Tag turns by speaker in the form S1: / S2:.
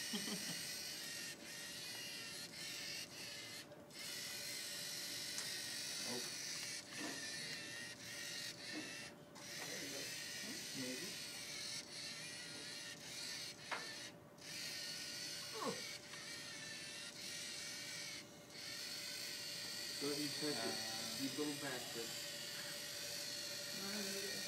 S1: Oh, there you go. Maybe. Oh. Don't you touch it. You go bastard.